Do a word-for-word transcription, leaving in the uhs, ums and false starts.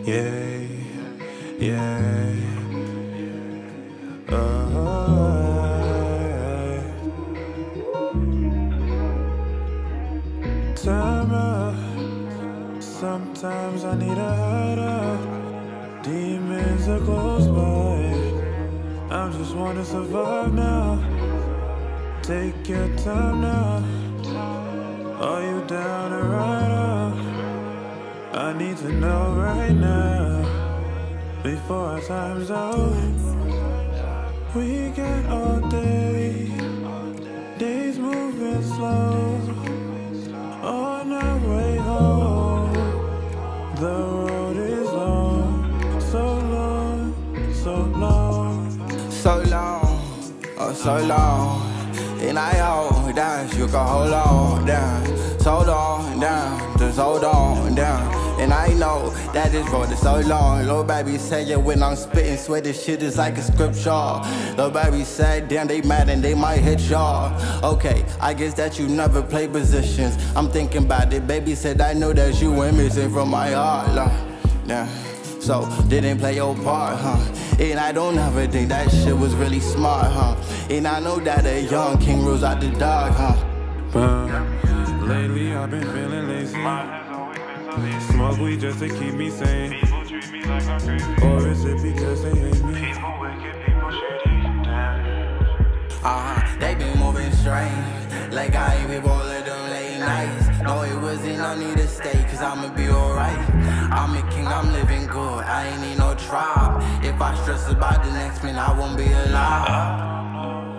Yeah, yeah. Oh, time out. Sometimes I need a hideout. Demons are close by. I just wanna survive now. Take your time now. Are you down to ride out? I need to know right now, before our time's out. We got all day, days moving slow. On our way home, the road is long, so long, so long. So long, oh so long. And I hold down, you can hold on down. So long down, just hold on down. And I know that this road is so long. Little baby say it when I'm spitting, swear this shit is like a scripture. Little baby said, damn, they mad and they might hit y'all. Okay, I guess that you never play positions. I'm thinking about it, baby said I know that you went missing from my heart. Like, yeah. So, didn't play your part, huh? And I don't ever think that shit was really smart, huh? And I know that a young king rules out the dark, huh? But lately I've been feeling lazy. Smoke weed just to keep me sane. People treat me like I'm crazy. Or is it because they hate me? People wicked, people shady. Damn. Uh-huh, they been moving strange. Like I ain't been all of them late nights. No, it wasn't no need to stay, cause I'ma be alright. I'm a king, I'm living good, I ain't need no tribe. If I stress about the next man, I won't be alive.